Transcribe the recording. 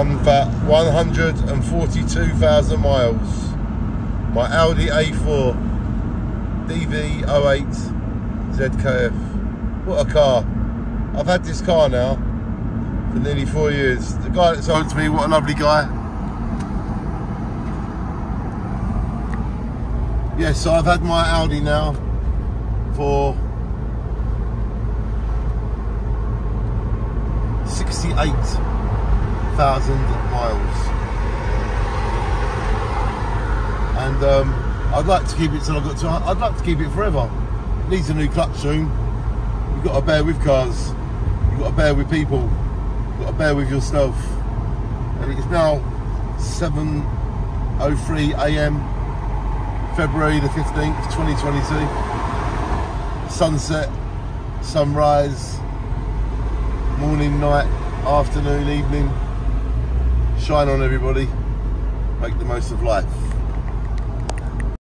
run for 142,000 miles. My Audi A4 DV08 ZKF. What a car. I've had this car now for nearly 4 years. The guy that sold it to me, what a lovely guy. Yes, so I've had my Audi now for 68,000 miles. And I'd like to keep it till I've got to. I'd like to keep it forever. It needs a new clutch soon. You've got to bear with cars. You've got to bear with people. You've got to bear with yourself. And it's now 7:03 AM, February the 15th, 2022. Sunset, sunrise, morning, night, afternoon, evening. Shine on, everybody. Make the most of life.